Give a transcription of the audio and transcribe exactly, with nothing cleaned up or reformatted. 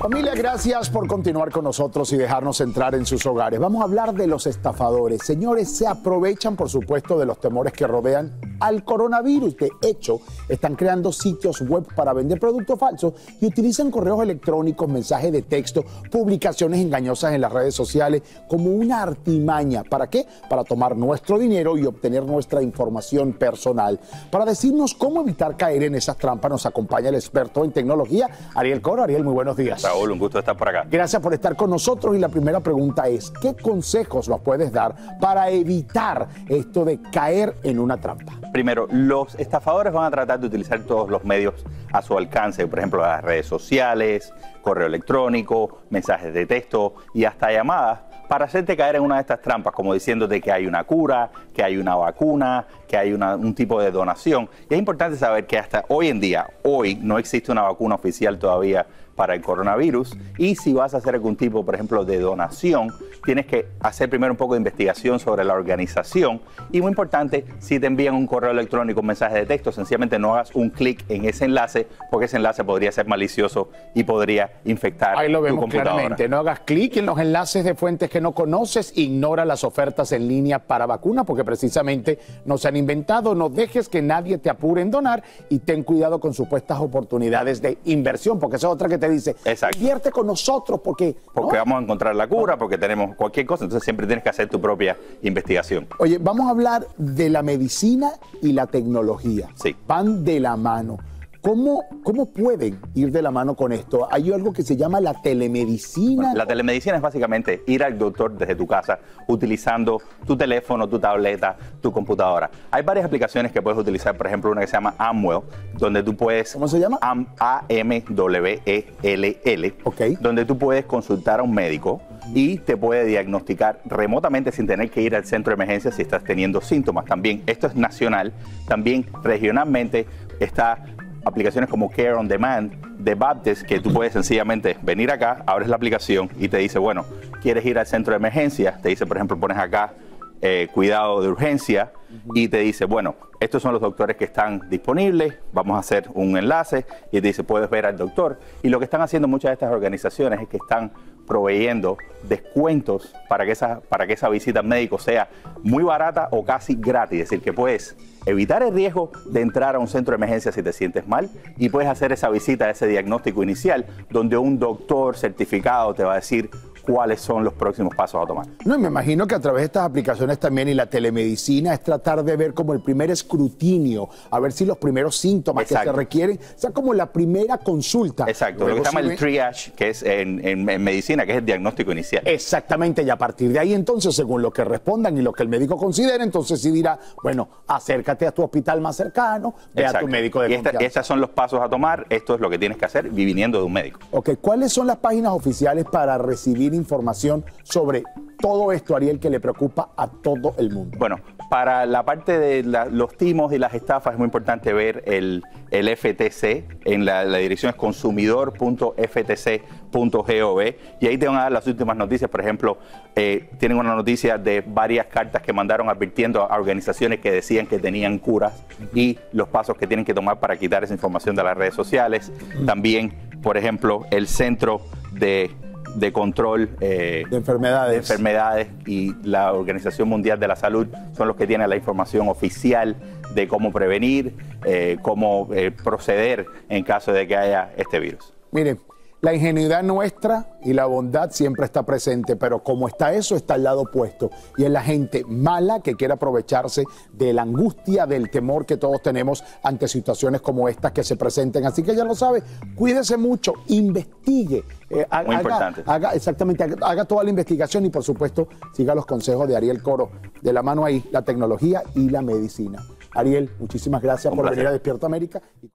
Familia, gracias por continuar con nosotros y dejarnos entrar en sus hogares. Vamos a hablar de los estafadores. Señores, se aprovechan, por supuesto, de los temores que rodean al coronavirus. De hecho, están creando sitios web para vender productos falsos y utilizan correos electrónicos, mensajes de texto, publicaciones engañosas en las redes sociales como una artimaña. ¿Para qué? Para tomar nuestro dinero y obtener nuestra información personal. Para decirnos cómo evitar caer en esas trampas, nos acompaña el experto en tecnología, Ariel Coro. Ariel, muy buenos días. Raúl, un gusto estar por acá. Gracias por estar con nosotros y la primera pregunta es, ¿qué consejos nos puedes dar para evitar esto de caer en una trampa? Primero, los estafadores van a tratar de utilizar todos los medios a su alcance, por ejemplo, las redes sociales, correo electrónico, mensajes de texto y hasta llamadas, para hacerte caer en una de estas trampas, como diciéndote que hay una cura, que hay una vacuna, que hay una, un tipo de donación. Y es importante saber que hasta hoy en día, hoy no existe una vacuna oficial todavía para el coronavirus, y si vas a hacer algún tipo, por ejemplo, de donación, tienes que hacer primero un poco de investigación sobre la organización, y muy importante, si te envían un correo electrónico, un mensaje de texto, sencillamente no hagas un clic en ese enlace, porque ese enlace podría ser malicioso y podría infectar Ahí lo vemos tu computadora. claramente. No hagas clic en los enlaces de fuentes que no conoces, ignora las ofertas en línea para vacunas, porque precisamente no se han inventado. No dejes que nadie te apure en donar y ten cuidado con supuestas oportunidades de inversión, porque esa es otra que te dice, Exacto. invierte con nosotros porque... Porque ¿no? vamos a encontrar la cura, porque tenemos cualquier cosa, entonces siempre tienes que hacer tu propia investigación. Oye, vamos a hablar de la medicina y la tecnología. Sí. Van de la mano. ¿Cómo, ¿Cómo pueden ir de la mano con esto? Hay algo que se llama la telemedicina. La telemedicina es básicamente ir al doctor desde tu casa utilizando tu teléfono, tu tableta, tu computadora. Hay varias aplicaciones que puedes utilizar, por ejemplo, una que se llama Amwell, donde tú puedes... ¿Cómo se llama? A M W E L L, Ok. donde tú puedes consultar a un médico y te puede diagnosticar remotamente sin tener que ir al centro de emergencia si estás teniendo síntomas. También, esto es nacional, también regionalmente está... aplicaciones como Care on Demand de Baptist, que tú puedes sencillamente venir acá, abres la aplicación y te dice, bueno, ¿quieres ir al centro de emergencia? Te dice, por ejemplo, pones acá eh, cuidado de urgencia y te dice, bueno, estos son los doctores que están disponibles, vamos a hacer un enlace y te dice, puedes ver al doctor. Y lo que están haciendo muchas de estas organizaciones es que están proveyendo descuentos para que esa, para que esa visita al médico sea muy barata o casi gratis. Es decir, que puedes evitar el riesgo de entrar a un centro de emergencia si te sientes mal y puedes hacer esa visita, ese diagnóstico inicial, donde un doctor certificado te va a decir cuáles son los próximos pasos a tomar. No, me imagino que a través de estas aplicaciones también y la telemedicina es tratar de ver como el primer escrutinio, a ver si los primeros síntomas Exacto. que se requieren, o sea, como la primera consulta. Exacto, Luego lo que se llama si el ven- triage, que es en, en- en medicina, que es el diagnóstico inicial. Exactamente, y a partir de ahí entonces, según lo que respondan y lo que el médico considere, entonces sí dirá, bueno, acércate a tu hospital más cercano, ve a tu Exacto. médico de y esta- confianza. estos son los pasos a tomar, esto es lo que tienes que hacer viniendo de un médico. Ok, ¿cuáles son las páginas oficiales para recibir información sobre todo esto, Ariel, que le preocupa a todo el mundo? Bueno, para la parte de la- los timos y las estafas es muy importante ver el, el F T C, en la, la dirección es consumidor punto f t c punto gov y ahí te van a dar las últimas noticias. Por ejemplo, eh, tienen una noticia de varias cartas que mandaron advirtiendo a organizaciones que decían que tenían curas y los pasos que tienen que tomar para quitar esa información de las redes sociales. También, por ejemplo, el Centro de... de control eh, De enfermedades. de enfermedades y la Organización Mundial de la Salud son los que tienen la información oficial de cómo prevenir, eh, cómo eh, proceder en caso de que haya este virus. Mire, la ingenuidad nuestra y la bondad siempre está presente, pero como está eso, está al lado opuesto. Y es la gente mala que quiere aprovecharse de la angustia, del temor que todos tenemos ante situaciones como estas que se presenten. Así que ya lo sabe, cuídese mucho, investigue. eh, ha- Muy haga, importante. Haga, exactamente, haga, haga toda la investigación y por supuesto siga los consejos de Ariel Coro. De la mano ahí, la tecnología y la medicina. Ariel, muchísimas gracias Un por placer. venir a Despierta América.